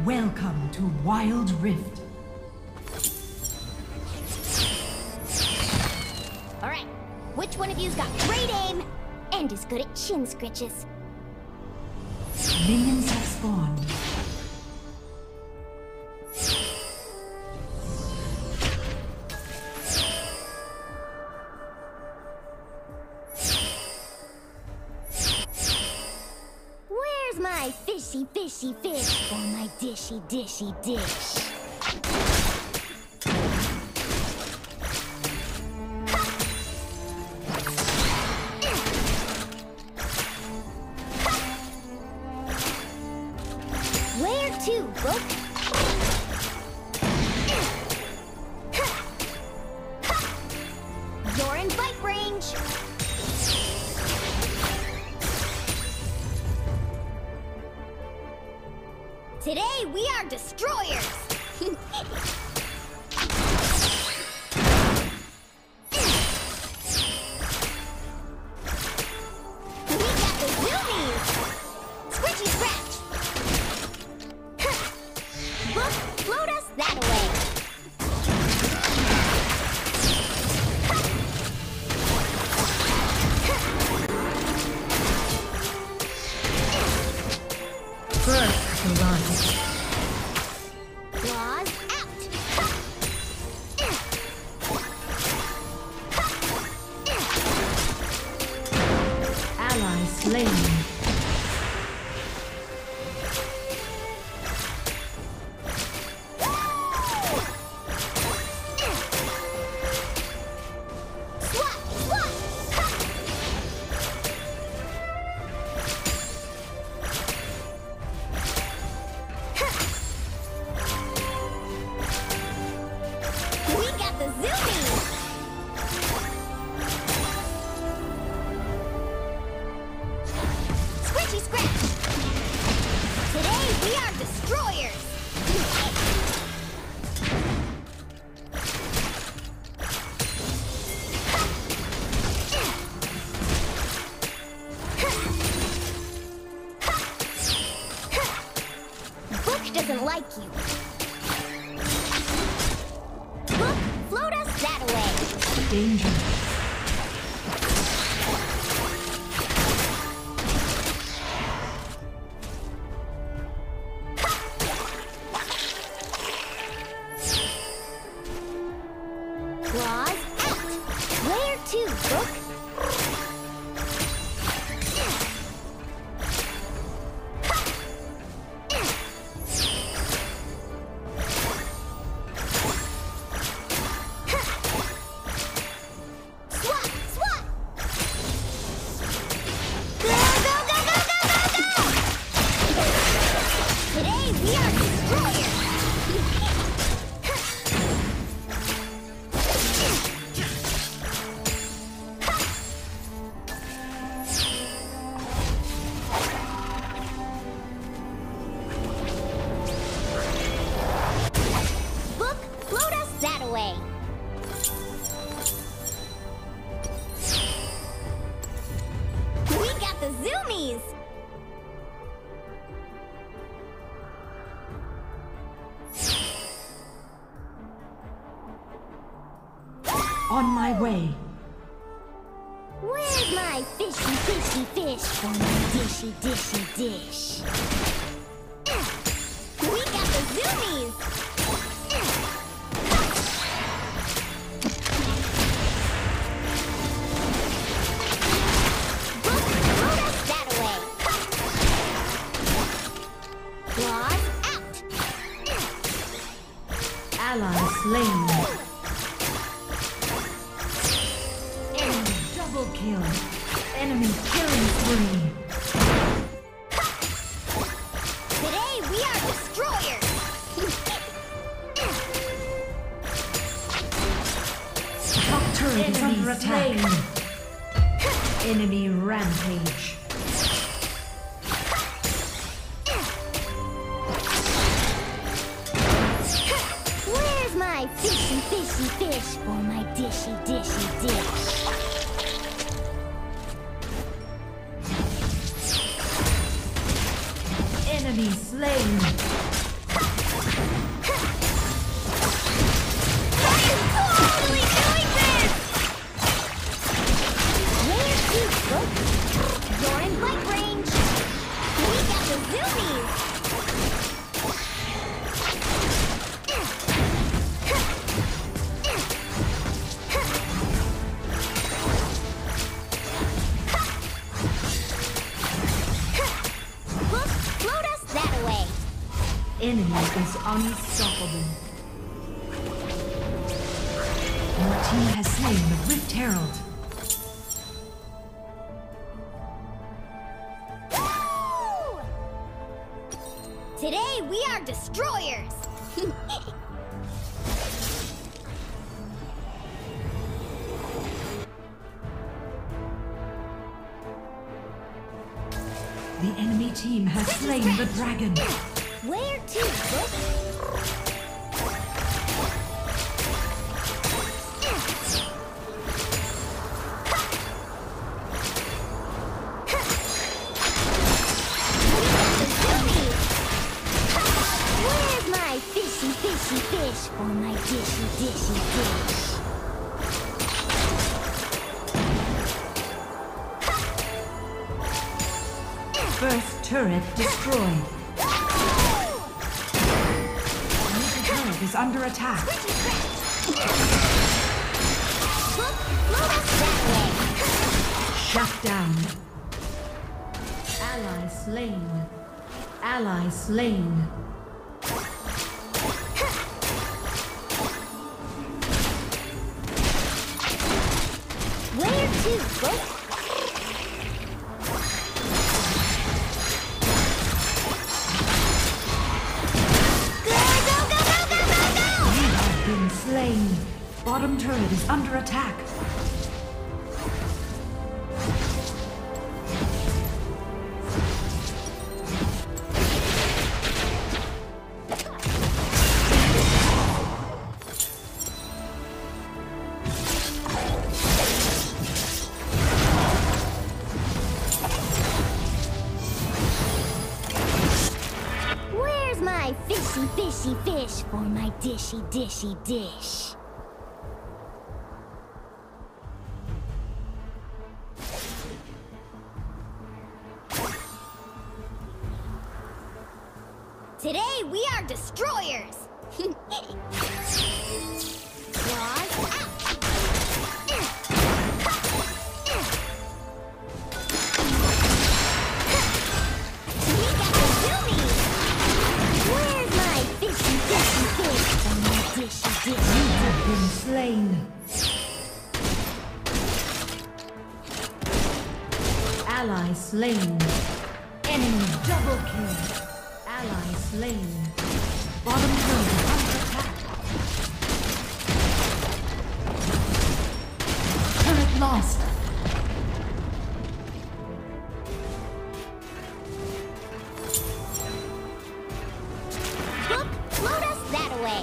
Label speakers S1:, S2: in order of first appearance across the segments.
S1: Welcome to Wild Rift.
S2: All right, which one of you's got great aim and is good at chin scritches?
S1: Minions have spawned.
S2: Where's my fishy, fishy fish for my dishy, dishy dish? Where to, book? You're in bite range. Today we are destroyers. We got the zoomies. Scritchy scratch. Look, float us that way.
S1: First blood.
S2: Claws out.
S1: Ally slain.
S2: Swat, swat. We got the zoomies. Scritchy scratch. Today we are destroyers. Book doesn't like you. Book, float us that way.
S1: Danger.
S2: Claws out. Where to, book? Swat, swat. Go, go, go, go, go, go, go! Today we are destroyers. Book, float us that way. We got the zoomies.
S1: On my way.
S2: Where's my fishy, fishy fish for my dishy, dishy dish? We got the zoomies. Book, float us that way. Claws out.
S1: Ally slain. Enemy double kill. Enemy killing spree.
S2: Today we are destroyers.
S1: Top turret is under attack. Enemy rampage.
S2: Where's my fishy, fishy fish for my dishy, dishy dish?
S1: Enemy slain. enemy is unstoppable. Your team has slain the Rift Herald.
S2: Today we are destroyers!
S1: The enemy team has slain the dragon.
S2: Where to, book? Where's my fishy, fishy fish for my dishy, dishy dish?
S1: First turret destroyed. Middle turret is under attack. Shut down. Ally slain. Ally slain.
S2: Where to, book?
S1: Slain. Bottom turret is under attack.
S2: Where's my fishy, fishy fish for my dishy, dishy dish? Today we are destroyers! Claws out! We got the Yuumi! Where's my fishy, fishy fish and my dishy, dishy?
S1: You have been slain. Ally slain. Enemy double kill. Ally slain. Bottom turret is under attack. Turret lost.
S2: Book, float us that away!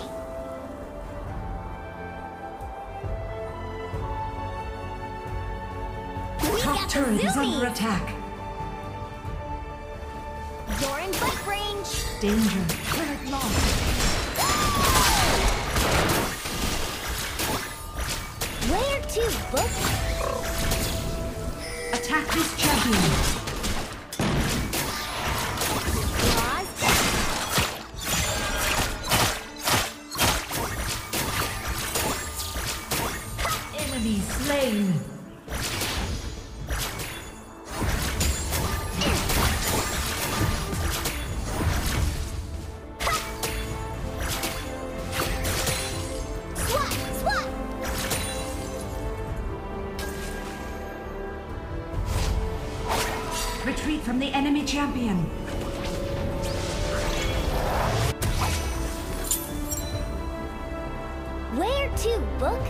S2: We
S1: Top
S2: got the
S1: turret is
S2: Yuumi!
S1: under attack.
S2: You're in bite range!
S1: Danger. Turret lost.
S2: Where to, book?
S1: Attack this champion.
S2: Claws
S1: Enemy slain.
S2: swat, swat!
S1: Retreat from the enemy champion.
S2: Where to, book?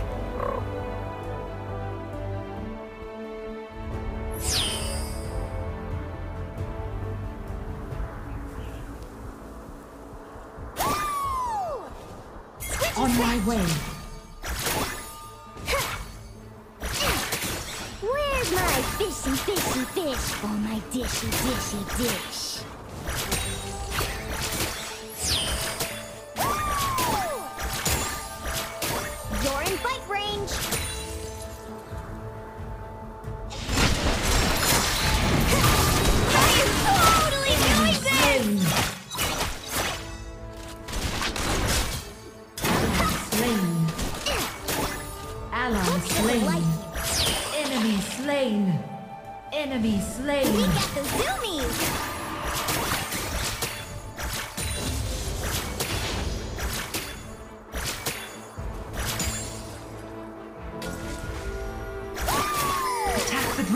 S1: On my way.
S2: Where's my fishy, fishy fish for my dishy, dishy dish? You're in bite range! I am totally doing this!
S1: Slain. Ally slain. Enemy slain. Enemy
S2: We
S1: slain.
S2: got the zoomies!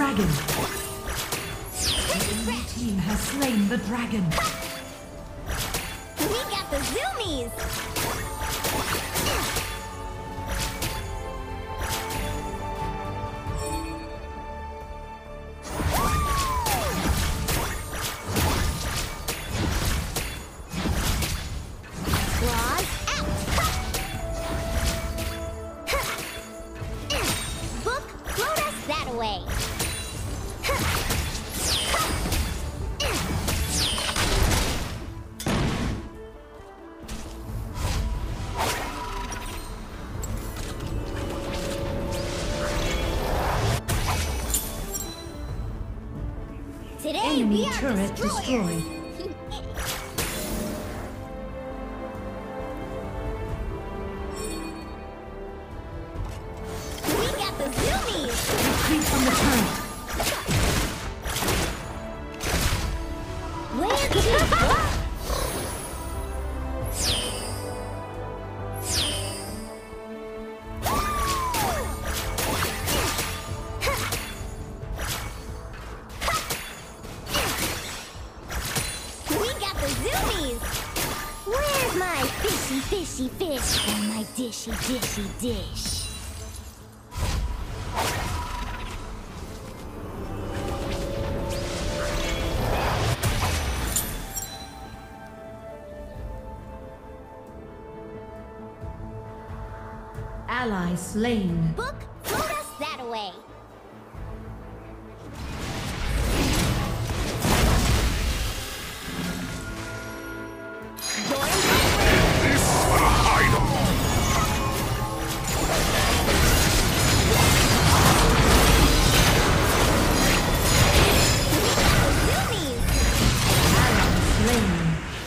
S1: dragon. The enemy team has slain the dragon.
S2: We got the zoomies! Claws out! Book, float us that way! Today
S1: Enemy
S2: we are
S1: turret
S2: destroyers.
S1: destroyed.
S2: We got the zoomies!
S1: Retreat from the turret.
S2: Where to? We got the zoomies! Where's my fishy, fishy fish or my dishy, dishy dish?
S1: Ally slain.
S2: Book, float us that way.
S3: This will hide 'em.
S2: Zoomies!
S1: Ally slain.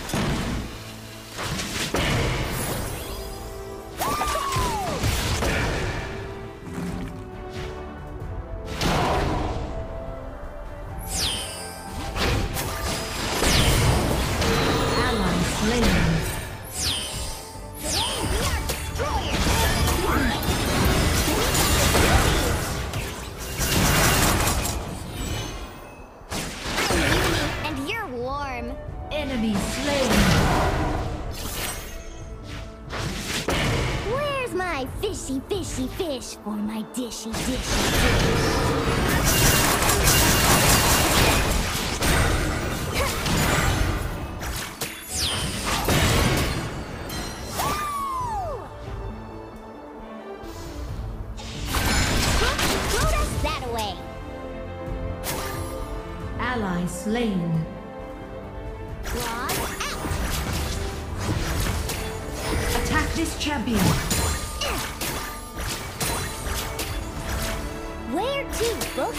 S1: Ally slain.
S2: Today we are destroyers! I'm Yuumi, and you're warm.
S1: Enemy slain.
S2: Where's my fishy, fishy fish for my dishy, dishy dish? Float us that way.
S1: Ally slain.
S2: Claws out.
S1: Attack this champion.
S2: Where to, Book?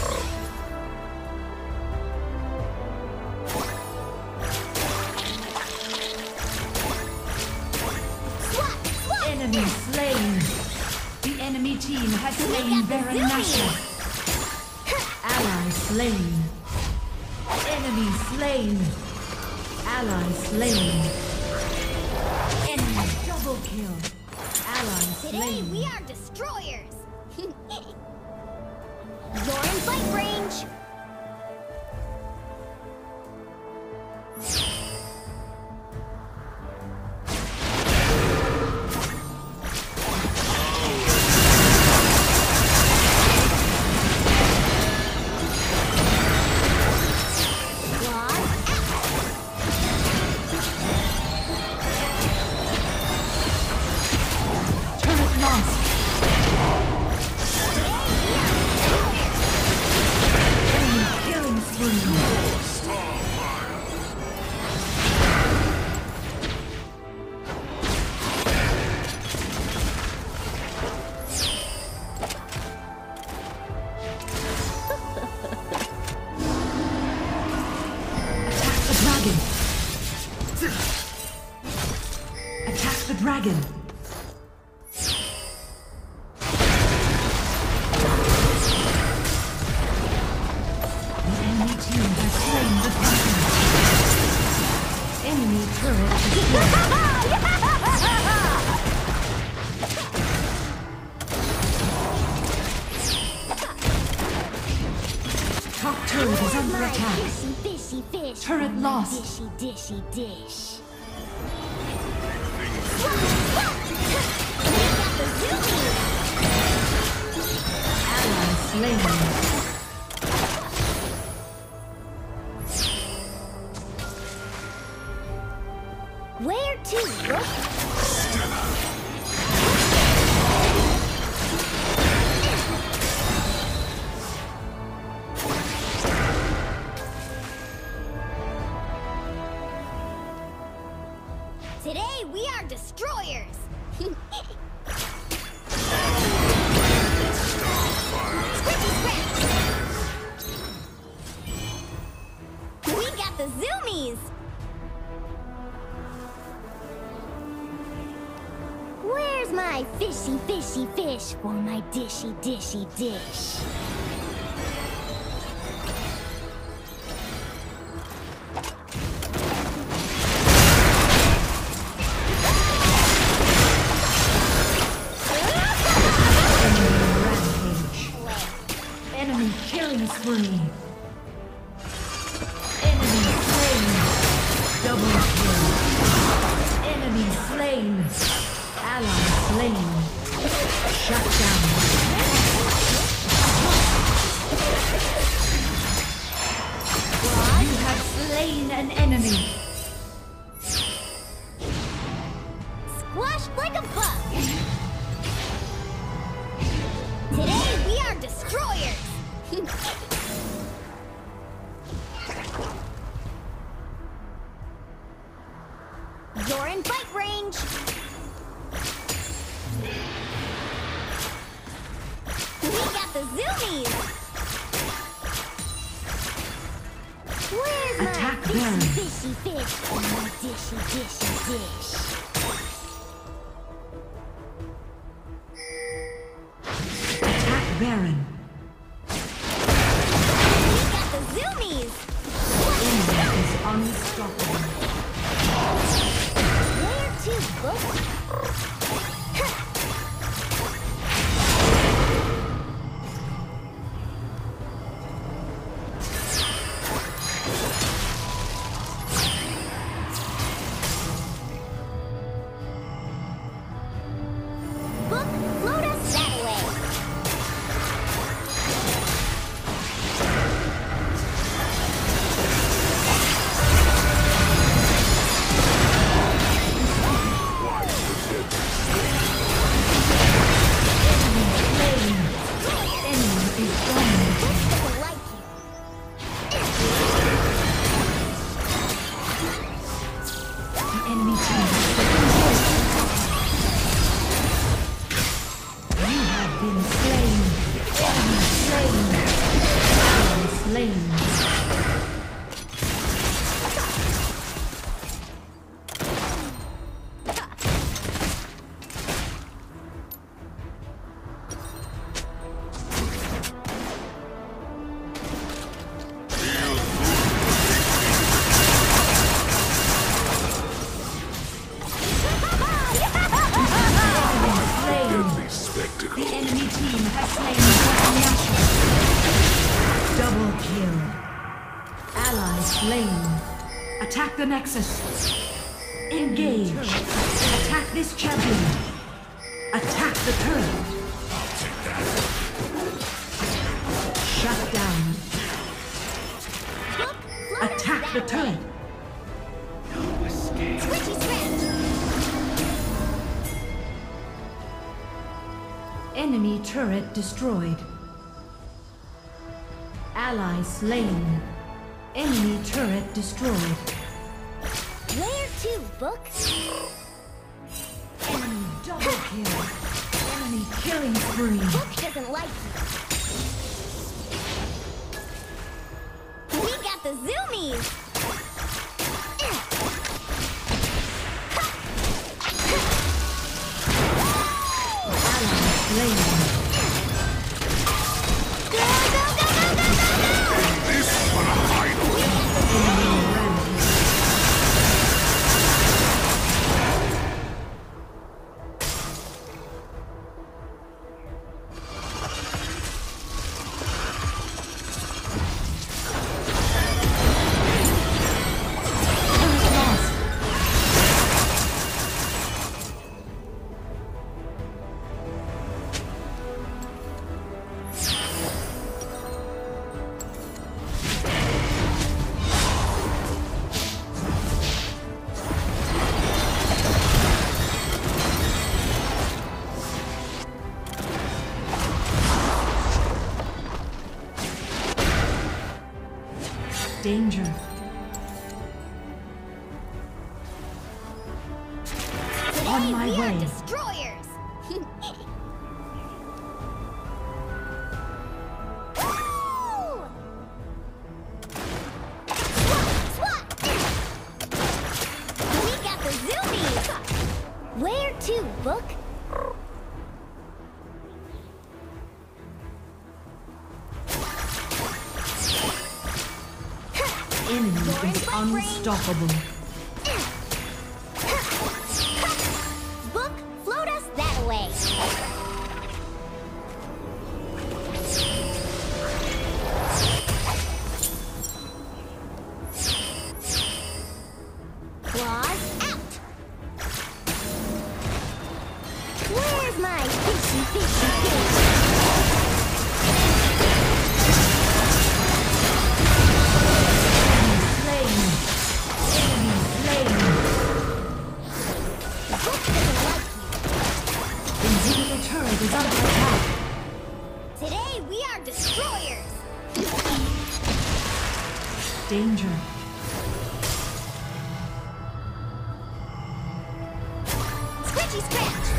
S2: Swat, swat.
S1: Enemy slain. The enemy team has
S2: We
S1: slain
S2: got the
S1: Baron
S2: zoomies.
S1: Nashor. Ally slain. Enemy slain. Ally slain. Enemy double kill. Ally
S2: Today
S1: slain.
S2: we are destroyers. You're in fight range. Claws out.
S1: Turret lost. Enemy killing spree. Attack the dragon. The enemy team has slain the dragon. Enemy turret destroyed. turret is under attack.
S2: Fishy, fishy, fish.
S1: Turret lost.
S2: Dishy, dishy, dish.
S1: Ally slain.
S2: Where to, Rook? Today we are destroyers. Scratchy scratch. We got the zoomies. Where's my fishy, fishy fish for my dishy, dishy dish?
S1: Enemy killing spree. Enemy slain. Double kill. Enemy slain. Ally slain. Shut down. You have slain an enemy.
S2: Squashed like a bug. Today we are destroyers. You're in fight range. We got the zoomies. Where's
S1: Attack
S2: my
S1: Baron.
S2: fishy, fishy fish for my dishy, dishy dish?
S1: Attack Baron.
S2: We got the zoomies.
S1: Enemy is unstoppable.
S2: Where to, Book? Book, float us that way. Doesn't like you.
S1: The enemy team. You have been slain. Enemy slain. Ally slain.
S3: Deadly spectacle.
S1: The enemy team has slain National. Double kill. Ally slain. Attack the Nexus. Engage. Attack this champion. Attack the turret. Shut down.
S2: Book, float us
S1: Attack the
S2: that
S1: turret.
S2: way. Scratchy scratch.
S1: Enemy turret destroyed. Ally slain. Enemy turret destroyed.
S2: Where to, Book?
S1: Enemy double kill. Enemy killing spree.
S2: Book doesn't like you. We got the zoomies.
S1: Ally slain.
S2: Go, go, go, go, go, go, go!
S3: This for a hideout.
S1: Enemy rampage. Danger. On my
S2: we are
S1: way.
S2: destroyers. Woo! Swat, swat. We got the zoomies. Where to, Book?
S1: Enemy is unstoppable.
S2: Book, float us that way. Claws out. Where's my fishy, fishy, fish?
S1: Is under attack.
S2: Today we are destroyers.
S1: Danger.
S2: Scratchy scratch.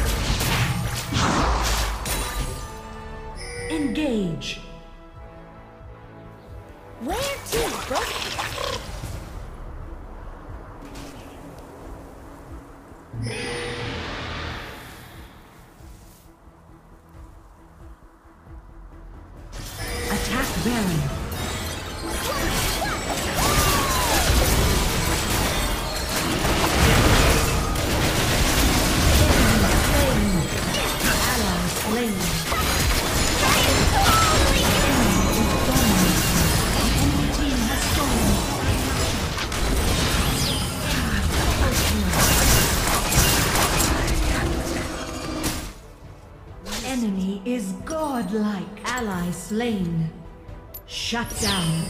S1: Engage.
S2: Where to, Book?
S1: Attack Baron. Ally slain. Enemy team has stolen. Enemy is godlike. Ally slain. Shut down.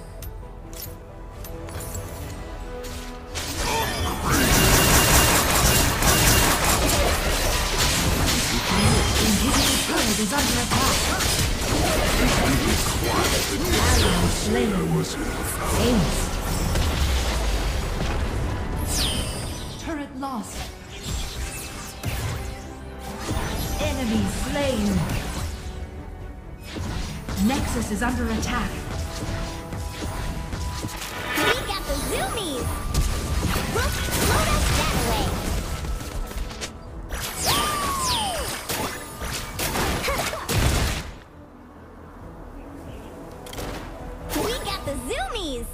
S1: Inhibitor turret is under attack. Ally slain. Ace. Turret lost. Enemy slain. Nexus is under attack.
S2: We got the zoomies. Look, float us that way. We got the zoomies.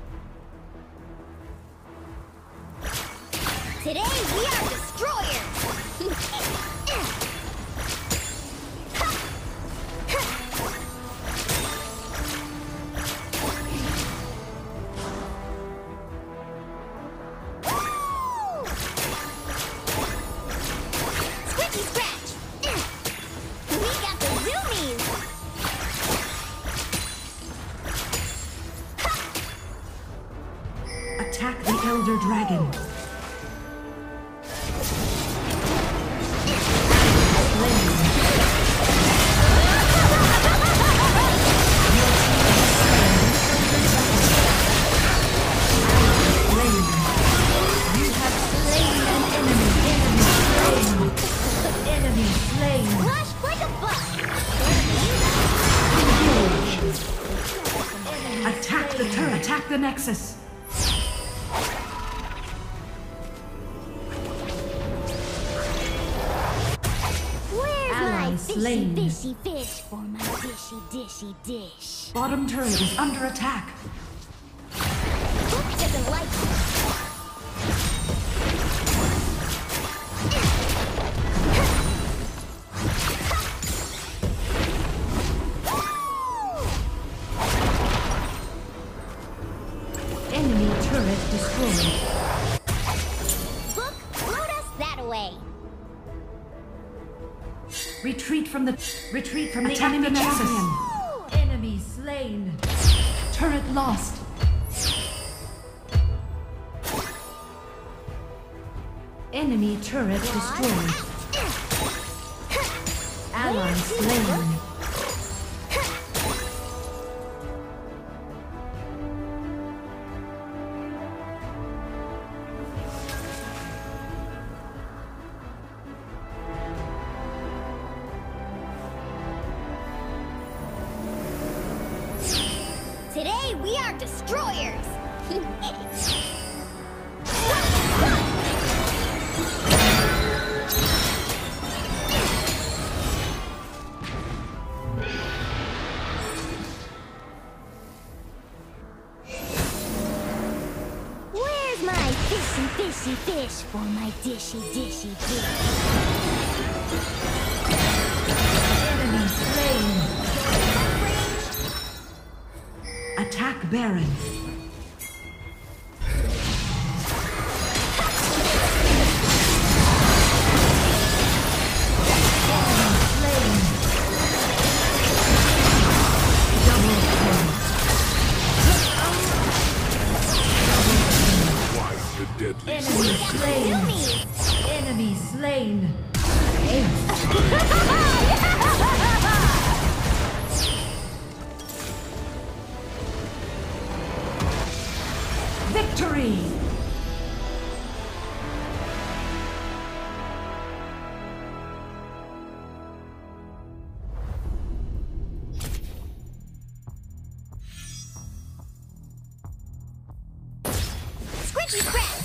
S2: Today we are destroyers.
S1: Attack the Elder Dragon. You have slain an enemy. Enemy slain.
S2: Rush like a buck.
S1: Attack the turret. Attack the Nexus. Slain.
S2: Fishy fish for my dishy dishy dish.
S1: Bottom turret is under attack.
S2: Book doesn't like it.
S1: Enemy turret destroyed.
S2: Book, float us that way.
S1: Retreat from the enemy champion. Enemy slain. Turret lost. Enemy turret destroyed. Ally slain.
S2: destroyers! Where's my fishy, fishy fish for my dishy, dishy dish?
S1: Enemy slain. Attack Baron. Enemy slain. Enemy slain. Victory.
S2: Squishy scratch!